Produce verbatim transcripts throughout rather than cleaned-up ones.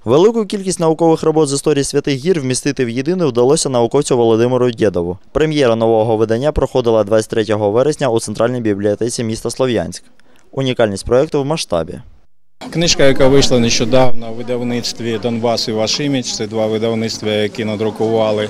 Велику кількість наукових робот з історії Святих Гір вмістити в єдину вдалося науковцю Володимиру Дєдову. Прем'єра нового видання проходила двадцять третього вересня у Центральній бібліотеці міста Слов'янськ. Унікальність проєкту в масштабі. Книжка, яка вийшла нещодавно у видавництві «Донбас» і «Ваш імідж», це два видавництва, які надрукували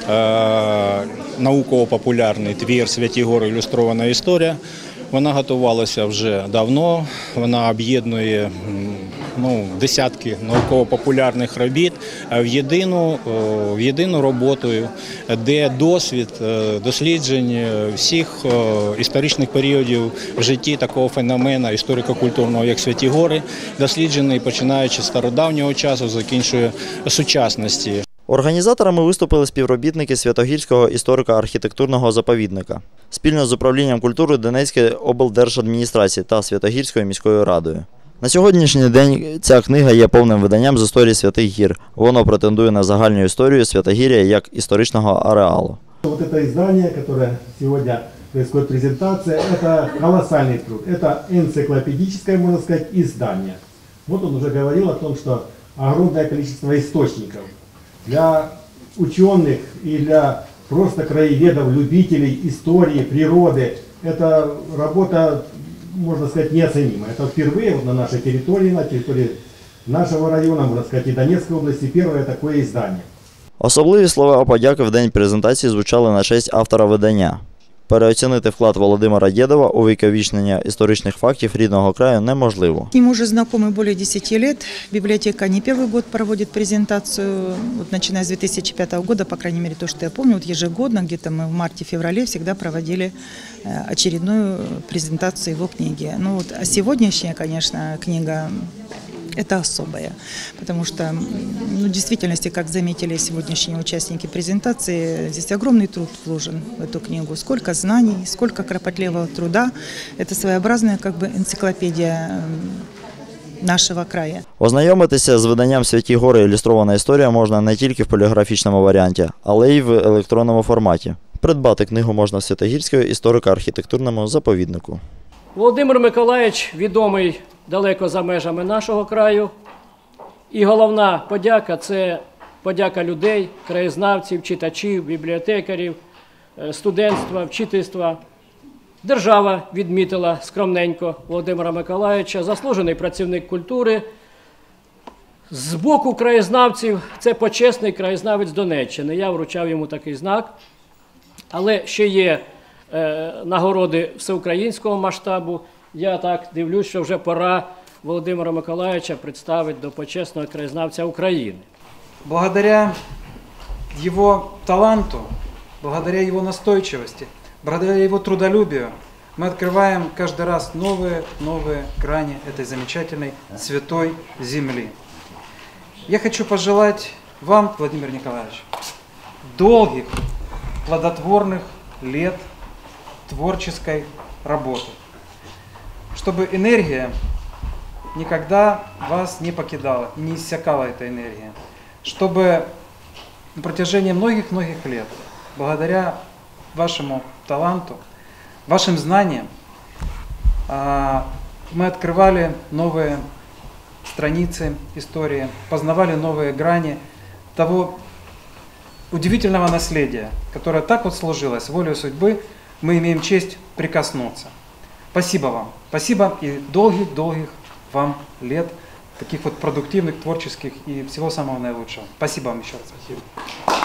е науково-популярний твір «Святі гори. Ілюстрована історія». Вона готувалася вже давно, вона об'єднує ну, десятки науково-популярних робіт в єдину, в єдину роботу, де досвід досліджень всіх історичних періодів в житті такого феномена історико-культурного, як Святі гори, досліджений починаючи з стародавнього часу, закінчує сучасності. Організаторами виступили співробітники Святогірського історико-архітектурного заповідника спільно з управлінням культури Донецької облдержадміністрації та Святогірською міською радою. На сьогоднішній день ця книга є повним виданням з історії Святих Гір. Воно претендує на загальну історію Святогір'я як історичного ареалу. Вот это издание, которое сегодня происходит презентация, это колоссальный труд. Это энциклопедическое, можно сказать, издание. Вот он уже говорил о том, что огромное количество источников. Для ученых и для просто краеведов, любителей истории, природы, эта работа, можно сказать, неоценимая. Это впервые вот на нашей территории, на территории нашего района, можно сказать, и Донецкой области, первое такое издание. Особливі слова подяки в день презентації звучали на честь автора видання. Переоцінити вклад Володимира Дєдова у віковічнення історичних фактів рідного краю неможливо. С ним уже знакомы более десяти лет. Библиотека не первый год проводит презентацию. Вот, начиная с две тысячи пятого года, по крайней мере, то, что я помню, вот ежегодно, где-то мы в марте-феврале всегда проводили очередную презентацию его книги. Ну, вот, а сегодняшняя, конечно, книга это особое, потому что, ну, в действительности, как заметили сегодняшние участники презентации, здесь огромный труд вложен в эту книгу. Сколько знаний, сколько кропотливого труда. Это своеобразная как бы энциклопедия нашого краю. Ознайомитися з виданням «Святі гори. Ілюстрована історія» можна не тільки в поліграфічному варіанті, але й в електронному форматі. Придбати книгу можна в Святогірському історико-архітектурному заповіднику. Володимир Миколаївич відомий далеко за межами нашого краю. І головна подяка – це подяка людей, краєзнавців, читачів, бібліотекарів, студентства, вчительства. Держава відмітила скромненько Володимира Миколаївича, заслужений працівник культури. З боку краєзнавців – це почесний краєзнавець Донеччини. Я вручав йому такий знак. Але ще є е, нагороди всеукраїнського масштабу. Я так дивлюсь, що вже пора Володимира Миколаївича представити до почесного краєзнавця України. Благодаря его таланту, благодаря его настойчивости, благодаря его трудолюбию мы открываем каждый раз новые, новые грани этой замечательной святой земли. Я хочу пожелать вам, Владимир Николаевич, долгих, плодотворных лет творческой работы, чтобы энергия никогда вас не покидала и не иссякала эта энергия, чтобы на протяжении многих-многих лет, благодаря вашему таланту, вашим знаниям, мы открывали новые страницы истории, познавали новые грани того удивительного наследия, которое так вот сложилось, волею судьбы, мы имеем честь прикоснуться. Спасибо вам. Спасибо и долгих-долгих вам лет, таких вот продуктивных, творческих и всего самого наилучшего. Спасибо вам еще раз. Спасибо.